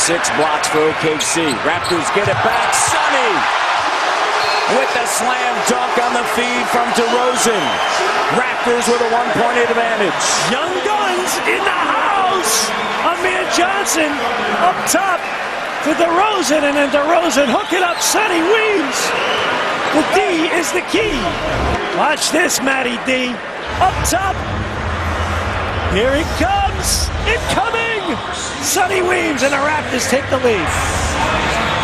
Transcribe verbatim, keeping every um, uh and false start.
six blocks for O K C. Raptors get it back. Sonny with the slam dunk on the feed from DeRozan. Raptors with a one-point advantage. Young Guns in the house. Amir Johnson up top to DeRozan, and then DeRozan hooking up Sonny Weems. The D is the key. Watch this, Matty D. Up top. Here he comes. Incoming. Sonny Weems and the Raptors take the lead.